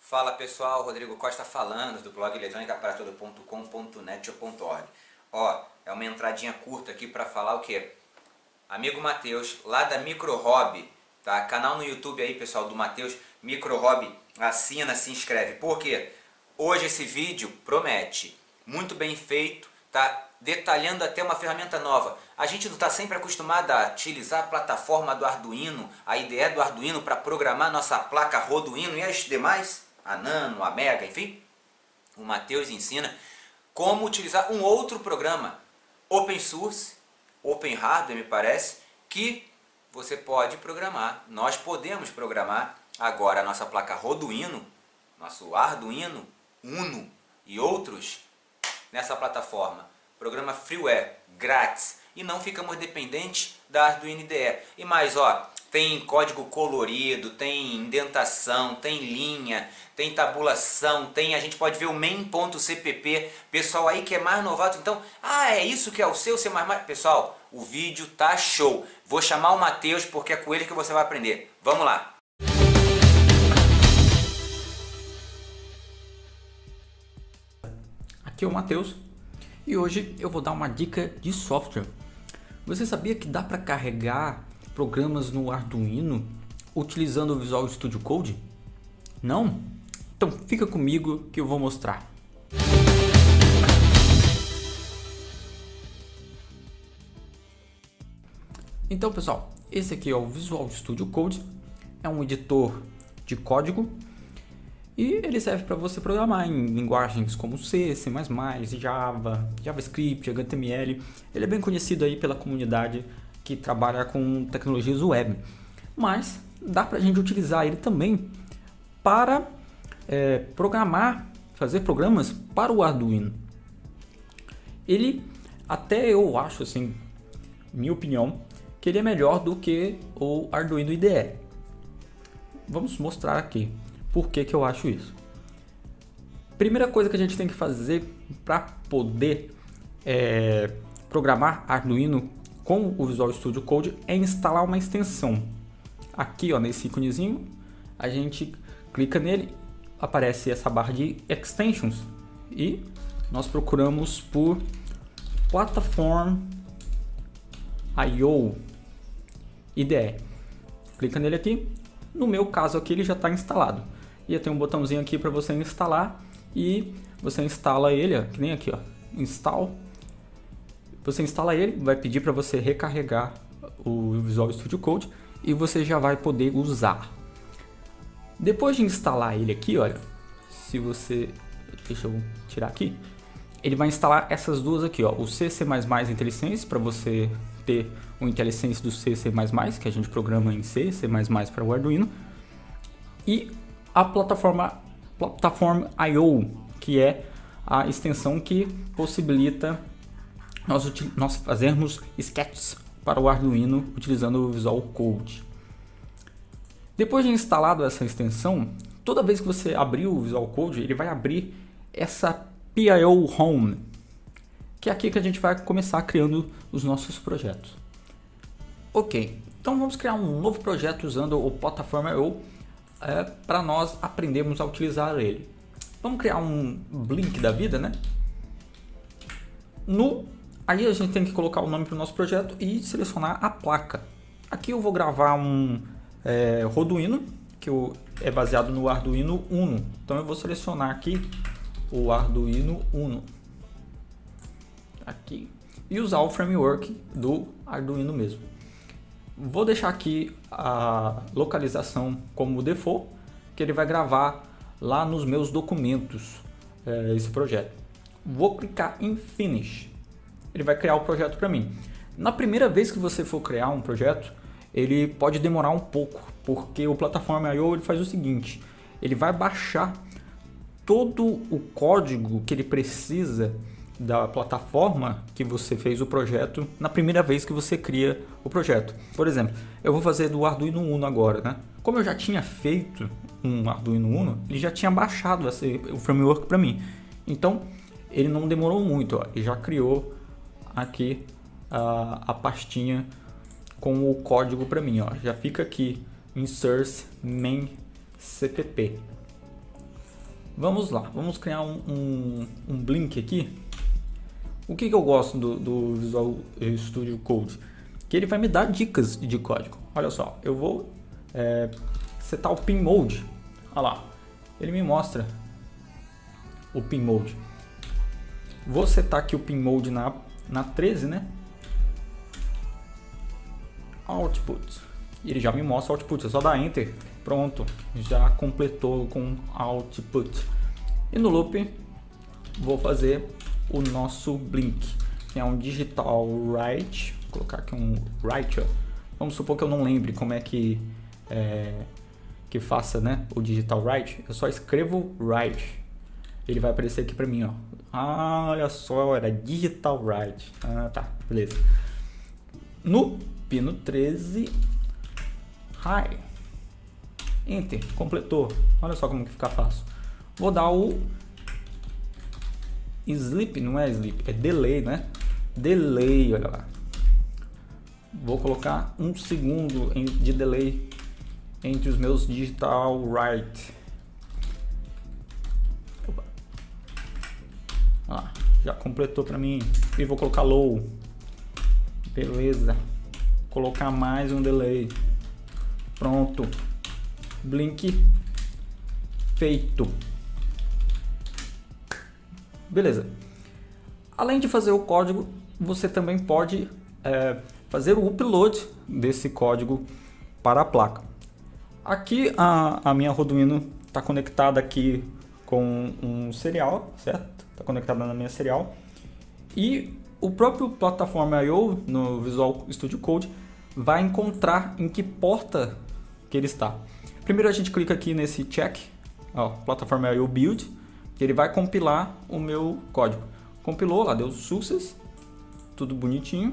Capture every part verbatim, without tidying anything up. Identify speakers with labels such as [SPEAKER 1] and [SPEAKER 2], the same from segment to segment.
[SPEAKER 1] Fala pessoal, Rodrigo Costa falando do blog eletrônica para todo ponto com ponto net ou .org. Ó, é uma entradinha curta aqui para falar o que? Amigo Matheus, lá da Micro Hobby, tá? Canal no YouTube aí, pessoal, do Matheus, Micro Hobby, assina, se inscreve. Por quê? Hoje esse vídeo promete, muito bem feito, tá? Detalhando até uma ferramenta nova. A gente não está sempre acostumado a utilizar a plataforma do Arduino, a I D E do Arduino para programar nossa placa Arduino e as demais, a Nano, a Mega, enfim. O Matheus ensina como utilizar um outro programa, open source, open hardware me parece, que você pode programar. Nós podemos programar agora a nossa placa Arduino, nosso Arduino Uno e outros nessa plataforma. Programa freeware, grátis, e não ficamos dependentes da Arduino I D E. E mais, ó, tem código colorido, tem indentação, tem linha, tem tabulação, tem, a gente pode ver o main.cpp. Pessoal aí que é mais novato, então, ah, é isso que é o seu, C mais mais. Pessoal, o vídeo tá show. Vou chamar o Matheus porque é com ele que você vai aprender. Vamos lá.
[SPEAKER 2] Aqui é o Matheus e hoje eu vou dar uma dica de software. Você sabia que dá para carregar programas no Arduino utilizando o Visual Studio Code? Não? Então fica comigo que eu vou mostrar. Então pessoal, esse aqui é o Visual Studio Code, é um editor de código e ele serve para você programar em linguagens como C, C mais mais, Java, JavaScript, H T M L. Ele é bem conhecido aí pela comunidade que trabalha com tecnologias web, mas dá para a gente utilizar ele também para é, programar, fazer programas para o Arduino. Ele, até eu acho, assim, minha opinião, que ele é melhor do que o Arduino I D E. Vamos mostrar aqui por que que eu acho isso. Primeira coisa que a gente tem que fazer para poder é, programar Arduino com o Visual Studio Code é instalar uma extensão. Aqui, ó, nesse íconezinho, a gente clica nele, aparece essa barra de extensions e nós procuramos por Platform I O I D E. Clica nele aqui. No meu caso aqui ele já está instalado. E tem um botãozinho aqui para você instalar e você instala ele, ó, que nem aqui, ó, install. Você instala ele, vai pedir para você recarregar o Visual Studio Code e você já vai poder usar. Depois de instalar ele aqui, olha, se você, deixa eu tirar aqui, ele vai instalar essas duas aqui, ó, o C, C mais mais IntelliSense para você ter o IntelliSense do C, C mais mais, que a gente programa em C, C mais mais para o Arduino, e a plataforma Platform I O, que é a extensão que possibilita nós, nós fazermos sketches para o Arduino utilizando o Visual Code. Depois de instalado essa extensão, toda vez que você abrir o Visual Code, ele vai abrir essa P I O Home, que é aqui que a gente vai começar criando os nossos projetos. Ok, então vamos criar um novo projeto usando o Platform I O é, para nós aprendermos a utilizar ele. Vamos criar um Blink da vida, né? No, aí a gente tem que colocar o nome para o nosso projeto e selecionar a placa. Aqui eu vou gravar um é, Arduino, que é baseado no Arduino Uno. Então eu vou selecionar aqui o Arduino Uno. Aqui. E usar o framework do Arduino mesmo. Vou deixar aqui a localização como default, que ele vai gravar lá nos meus documentos é, esse projeto. Vou clicar em Finish. Ele vai criar o projeto para mim. Na primeira vez que você for criar um projeto, ele pode demorar um pouco, porque o Platform I O ele faz o seguinte, ele vai baixar todo o código que ele precisa da plataforma que você fez o projeto na primeira vez que você cria o projeto. Por exemplo, eu vou fazer do Arduino Uno agora, né? Como eu já tinha feito um Arduino Uno, ele já tinha baixado esse, o framework para mim. Então, ele não demorou muito, ó. Ele já criou aqui a, a pastinha com o código para mim, ó. Já fica aqui insert main cpp. Vamos lá, vamos criar um, um, um Blink aqui. O que, que eu gosto do, do Visual Studio Code? Que ele vai me dar dicas de código. Olha só, eu vou é, setar o Pin Mode. Olha lá, ele me mostra o Pin Mode. Vou setar aqui o Pin Mode na, na treze, né? Output. E ele já me mostra o output, é só dar Enter. Pronto, já completou com Output. E no loop, vou fazer o nosso Blink, que é um Digital Write. Vou colocar aqui um Write. Vamos supor que eu não lembre como é que, é, que faça, né, o Digital Write. Eu só escrevo Write. Ele vai aparecer aqui pra mim, ó. Ah, olha só, era Digital Write. Ah, tá, beleza. No pino treze, High. Enter, completou. Olha só como que fica fácil. Vou dar o Sleep, não é Sleep, é Delay, né? Delay, olha lá. Vou colocar um segundo de delay entre os meus Digital Write. Opa. Ah, já completou para mim. E vou colocar Low. Beleza. Colocar mais um delay. Pronto. Blink feito. Beleza. Além de fazer o código, você também pode é, fazer o upload desse código para a placa. Aqui a, a minha Arduino está conectada aqui com um serial, certo? Está conectada na minha serial. E o próprio Plataforma I O no Visual Studio Code vai encontrar em que porta que ele está. Primeiro a gente clica aqui nesse check, ó, Plataforma I O Build, que ele vai compilar o meu código. Compilou, lá deu success, tudo bonitinho.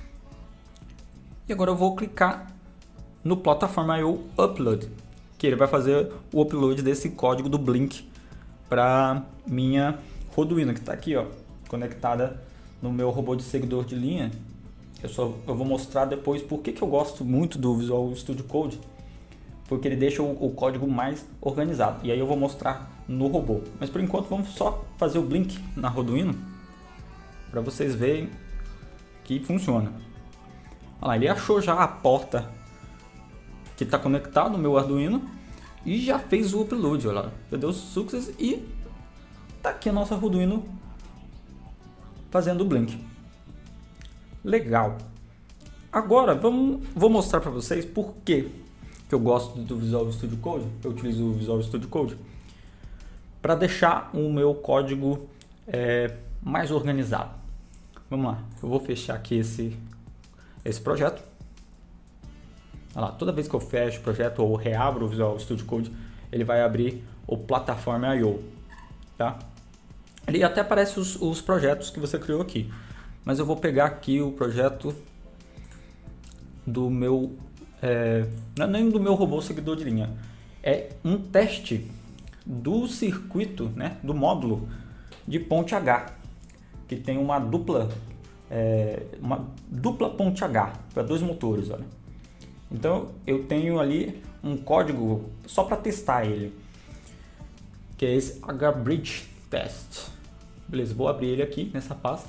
[SPEAKER 2] E agora eu vou clicar no Plataforma I O Upload, que ele vai fazer o upload desse código do Blink para minha Arduino, que está aqui, ó, conectada no meu robô de seguidor de linha. Eu, só, eu vou mostrar depois por que, que eu gosto muito do Visual Studio Code, porque ele deixa o, o código mais organizado. E aí eu vou mostrar no robô. Mas por enquanto vamos só fazer o Blink na Arduino, para vocês verem que funciona. Olha lá, ele achou já a porta que está conectada no meu Arduino e já fez o upload. Olha lá, já deu success e tá aqui a nossa Arduino fazendo o Blink. Legal. Agora vamos, vou mostrar para vocês por que que eu gosto do Visual Studio Code. Eu utilizo o Visual Studio Code para deixar o meu código é, mais organizado. Vamos lá, eu vou fechar aqui esse, esse projeto. Olha lá, toda vez que eu fecho o projeto ou reabro o Visual Studio Code, ele vai abrir o Plataforma I O, tá? Ele até aparece os, os projetos que você criou aqui, mas eu vou pegar aqui o projeto do meu, é, não é nem do meu robô seguidor de linha, é um teste do circuito, né, do módulo de ponte H, que tem uma dupla, é, uma dupla ponte H para dois motores, olha. Então eu tenho ali um código só para testar ele, que é esse H Bridge Test. Beleza, vou abrir ele aqui nessa pasta.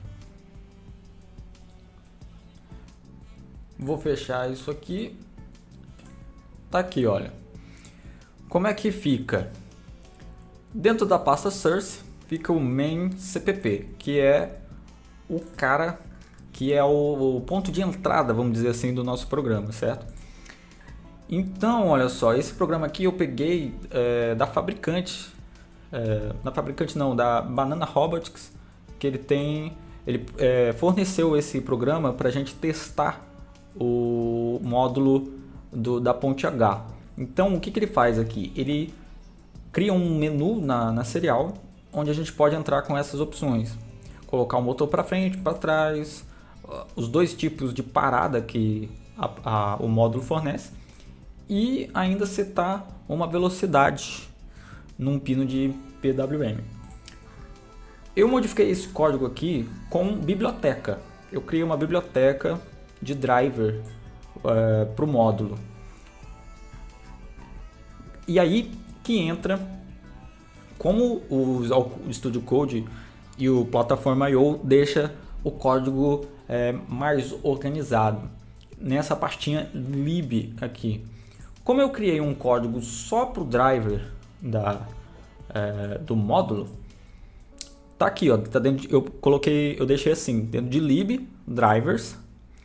[SPEAKER 2] Vou fechar isso aqui. Tá aqui, olha. Como é que fica? Dentro da pasta source fica o main C P P, que é o cara que é o, o ponto de entrada, vamos dizer assim, do nosso programa, certo? Então, olha só, esse programa aqui eu peguei é, da fabricante, é, da fabricante não, da Banana Robotics, que ele tem, ele é, forneceu esse programa para a gente testar o módulo do, da ponte H. Então, o que, que ele faz aqui? Ele cria um menu na, na serial, onde a gente pode entrar com essas opções. Colocar o motor para frente, para trás, os dois tipos de parada que a, a, o módulo fornece e ainda setar uma velocidade num pino de P W M. Eu modifiquei esse código aqui com biblioteca. Eu criei uma biblioteca de driver uh, para o módulo. E aí que entra como o Visual Studio Code e o Platform I O deixa o código é, mais organizado. Nessa pastinha lib aqui. Como eu criei um código só para o driver da, é, do módulo, tá aqui, ó, tá dentro de, eu coloquei, eu deixei assim, dentro de lib drivers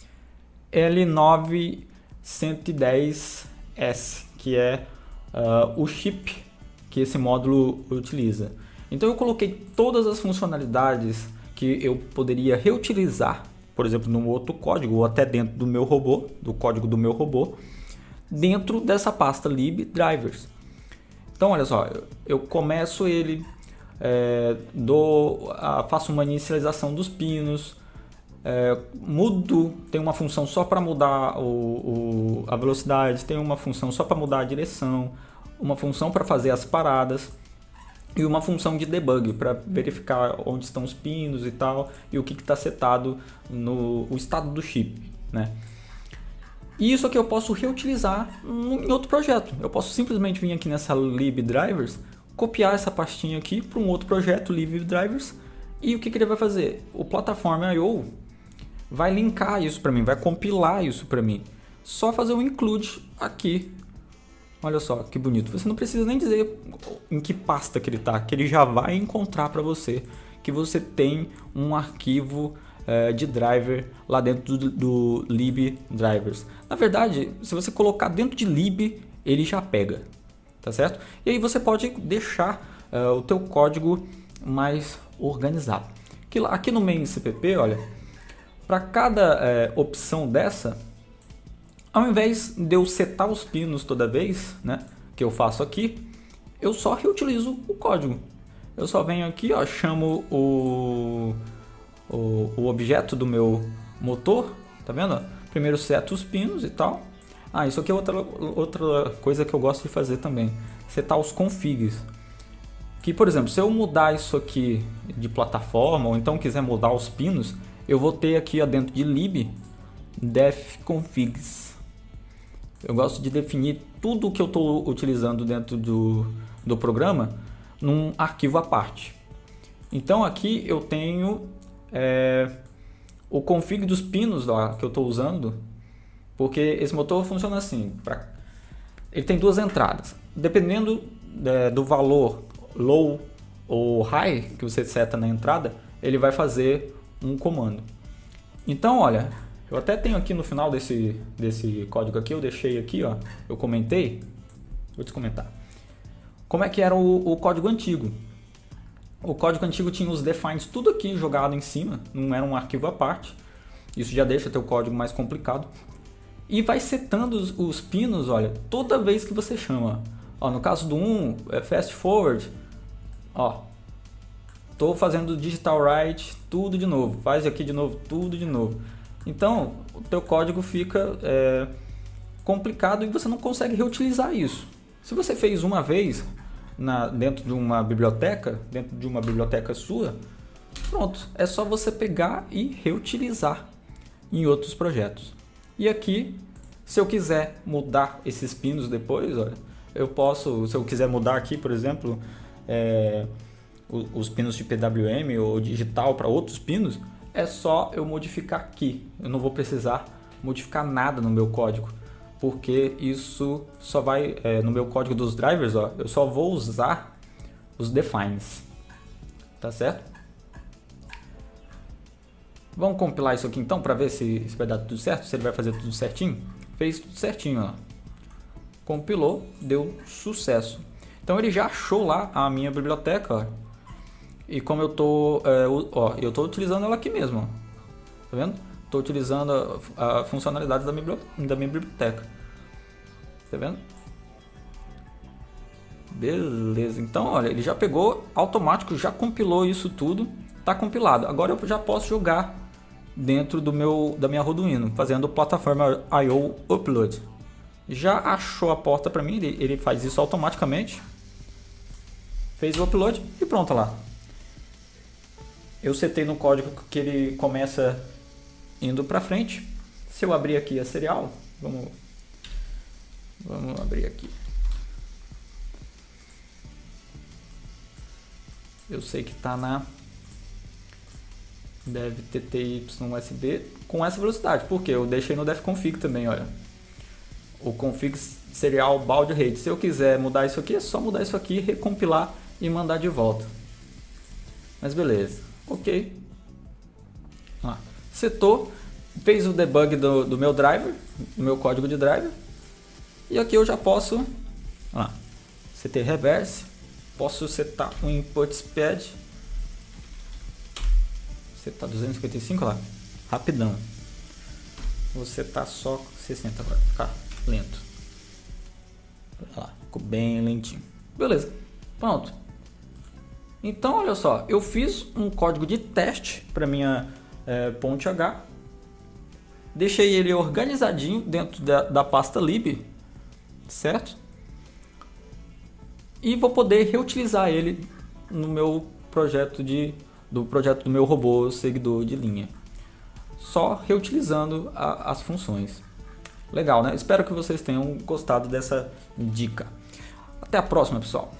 [SPEAKER 2] L nove um um zero S, que é uh, o chip que esse módulo utiliza. Então eu coloquei todas as funcionalidades que eu poderia reutilizar, por exemplo, num outro código ou até dentro do meu robô, do código do meu robô, dentro dessa pasta lib drivers. Então olha só, eu, eu começo ele, é, dou, a, faço uma inicialização dos pinos, é, mudo, tem uma função só para mudar o, o, a velocidade, tem uma função só para mudar a direção, uma função para fazer as paradas e uma função de debug para verificar onde estão os pinos e tal, e o que está setado no o estado do chip, né? E isso aqui eu posso reutilizar em outro projeto. Eu posso simplesmente vir aqui nessa lib drivers, copiar essa pastinha aqui para um outro projeto lib drivers, e o que, que ele vai fazer? O Platform I O vai linkar isso para mim, vai compilar isso para mim. Só fazer o include aqui. Olha só que bonito. Você não precisa nem dizer em que pasta que ele está, que ele já vai encontrar para você que você tem um arquivo é, de driver lá dentro do, do lib drivers. Na verdade, se você colocar dentro de lib, ele já pega, tá certo? E aí você pode deixar é, o teu código mais organizado. Aqui, aqui no main cpp, olha, para cada é, opção dessa, ao invés de eu setar os pinos toda vez, né, que eu faço aqui, eu só reutilizo o código. Eu só venho aqui, ó, chamo o, o, o objeto do meu motor, tá vendo? Primeiro seto os pinos e tal. Ah, isso aqui é outra, outra coisa que eu gosto de fazer também, setar os configs. Que, por exemplo, se eu mudar isso aqui de plataforma, ou então quiser mudar os pinos, eu vou ter aqui, ó, dentro de lib def configs. Eu gosto de definir tudo o que eu estou utilizando dentro do, do programa num arquivo à parte. Então aqui eu tenho é, o config dos pinos lá que eu estou usando, porque esse motor funciona assim. Pra, ele tem duas entradas. Dependendo é, do valor low ou high que você seta na entrada, ele vai fazer um comando. Então olha, eu até tenho aqui no final desse, desse código aqui, eu deixei aqui, ó, eu comentei, vou te comentar, como é que era o, o código antigo. O código antigo tinha os defines tudo aqui jogado em cima, não era um arquivo à parte, isso já deixa teu código mais complicado. E vai setando os, os pinos, olha, toda vez que você chama. Ó, no caso do um, é fast forward, ó, tô fazendo digital write, tudo de novo, faz aqui de novo, tudo de novo. Então, o teu código fica é, complicado e você não consegue reutilizar isso. Se você fez uma vez na, dentro de uma biblioteca, dentro de uma biblioteca sua, pronto, é só você pegar e reutilizar em outros projetos. E aqui, se eu quiser mudar esses pinos depois, olha, eu posso, se eu quiser mudar aqui, por exemplo, é, os, os pinos de P W M ou digital para outros pinos, é só eu modificar aqui. Eu não vou precisar modificar nada no meu código, porque isso só vai, é, no meu código dos drivers, ó, eu só vou usar os defines, tá certo? Vamos compilar isso aqui então para ver se, se vai dar tudo certo, se ele vai fazer tudo certinho. Fez tudo certinho, ó. Compilou, deu sucesso. Então ele já achou lá a minha biblioteca, ó. E como eu tô, é, ó, eu tô utilizando ela aqui mesmo, ó. Tá vendo? Tô utilizando a, a funcionalidade da minha, da minha biblioteca. Tá vendo? Beleza, então olha, ele já pegou automático, já compilou isso tudo, tá compilado. Agora eu já posso jogar dentro do meu, da minha Arduino, fazendo o Platform I O Upload. Já achou a porta para mim, ele, ele faz isso automaticamente. Fez o upload e pronto lá. Eu setei no código que ele começa indo para frente. Se eu abrir aqui a serial, vamos, vamos abrir aqui. Eu sei que está na... Deve T T Y U S B com essa velocidade. Por quê? Eu deixei no defconfig também, olha. O config serial baud rate. Se eu quiser mudar isso aqui, é só mudar isso aqui, recompilar e mandar de volta. Mas beleza. Ok. Ah, setou. Fez o debug do, do meu driver, do meu código de driver. E aqui eu já posso... Ah, setei reverse. Posso setar o input speed. Setar duzentos e cinquenta e cinco lá. Rapidão. Vou setar só sessenta agora. Ficar lento. Olha lá, ficou bem lentinho. Beleza. Pronto. Então, olha só. Eu fiz um código de teste para minha é, ponte H. Deixei ele organizadinho dentro da, da pasta lib. Certo? E vou poder reutilizar ele no meu projeto de, do projeto do meu robô seguidor de linha. Só reutilizando a, as funções. Legal, né? Espero que vocês tenham gostado dessa dica. Até a próxima, pessoal.